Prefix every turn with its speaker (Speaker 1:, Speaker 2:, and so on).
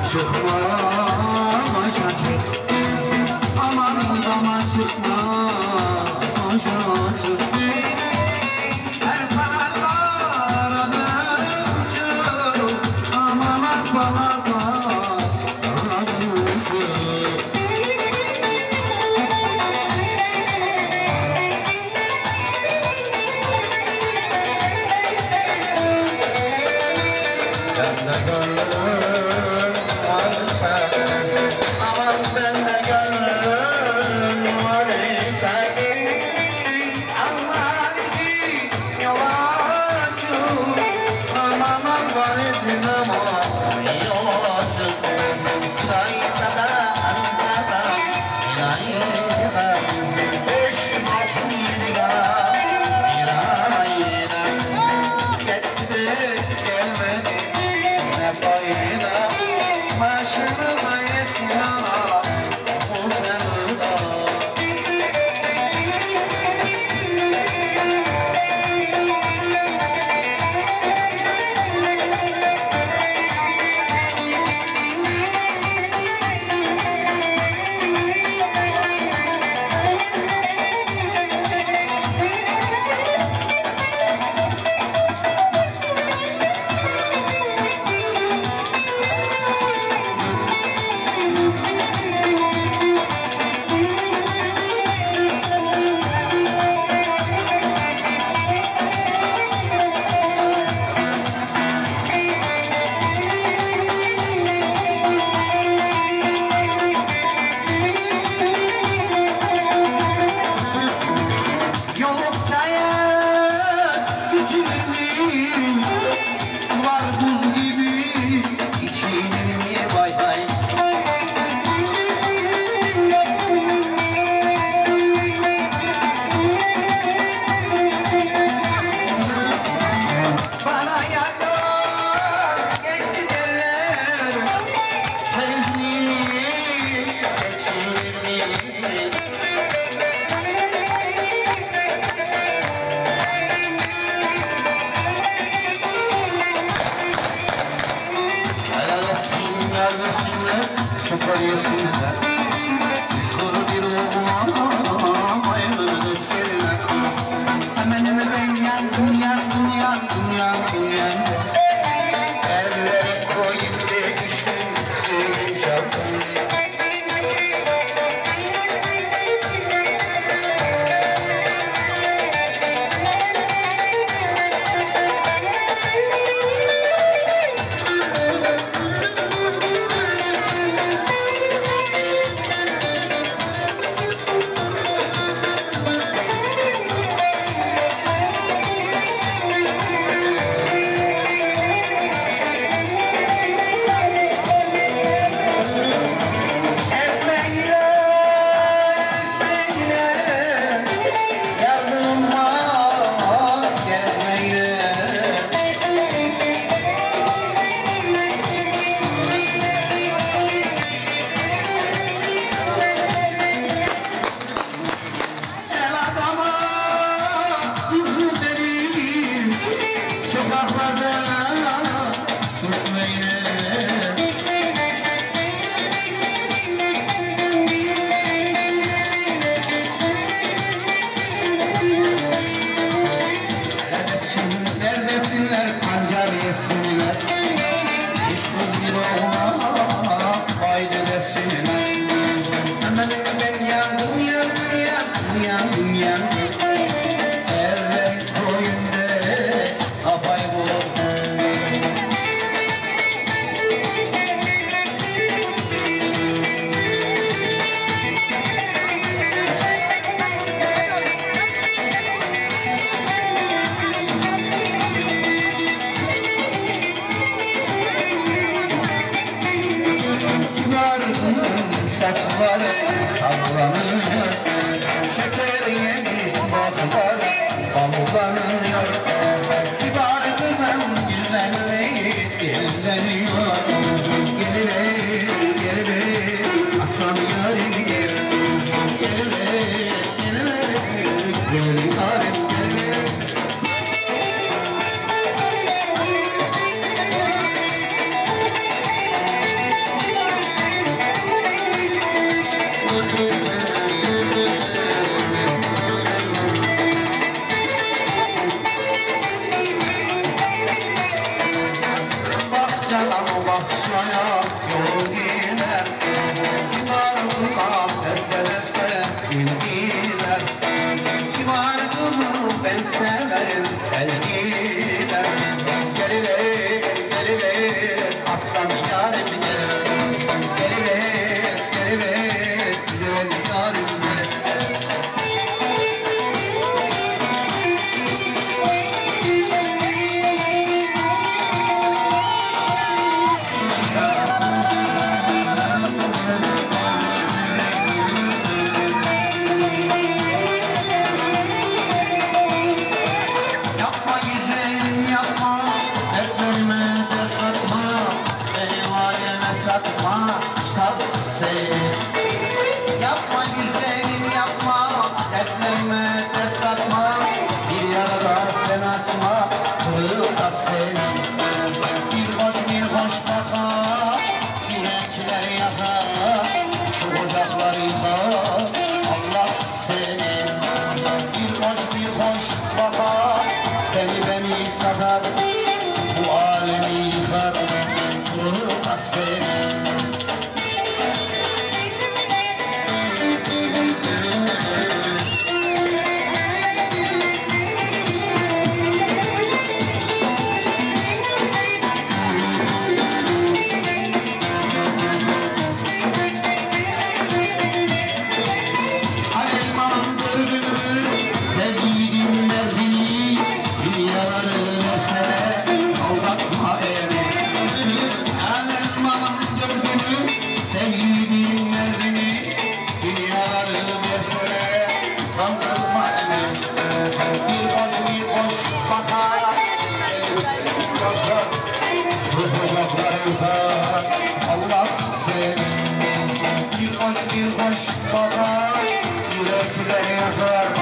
Speaker 1: çıkma başa çık. Aman aman çıkma başa çık. Her kanatlara çık. Aman akbalara çık. Bende gönlüm varsa, aman bende gönlüm varsa, aman izin yola çık, aman var izin aman yola çık. İlayda ilayda, 567 ilayda, gitti gelmedi. Fayda başını bayesine bu sevda. Sular buz gibi içilir niye vay vay. Bana yakın geçti derler, çeşni geçilir niye. Gelmesinler, şoför yesinler. Üç kuzu bir oğlan ayrı desinler. Hemen ben yandım, yandım, yandım, yandım, yandım. Ellerim koyunca düştüm, düğün çaldım. Neredesinler pancar yesinler. Hiç bu zirona haydi desinler. Hemen ben yandım, yandım, yandım, yandım, yandım. Eller koyunca kafayı buldum. Saçları sallanıyor, şeker yemiş baklar pamuklanıyor. Kibar kızım güzelliği dilleniyor. Gelir, gelir, aslan yarim gelir. Gelir, gelir, güzel yarim gelir. yol gider. Kibar kızam deste gül gider. Kibar kızı ben severim el gider. Geliver, geliver, aslan yarim geliver. Geliver, geliver, güzel yarim geliver. Yapma güzelim yapma, dertlerime dert katma, beni aleme satma, tatsız seni. Yapma güzelim yapma, dertlerime dert katma, bir yarada sen açma, kırıldak seni. Bir hoş bakar, yürekler yakar, şu ocakları yıkar, Allahsız seni. Bir hoş bakar, seni beni satar, bu alemi yıkar, kırıldak seni. Alelmanın gördüğünü, sevginin derdini, dünyaları mesele, aldatma beni. Alelmanın gördüğünü, sevginin derdini, dünyaları mesele, kandırma beni. Bir hoş bakar, sıkacaklar yıkar, Allahsız seni. Bir hoş bakar, yürekler yakar,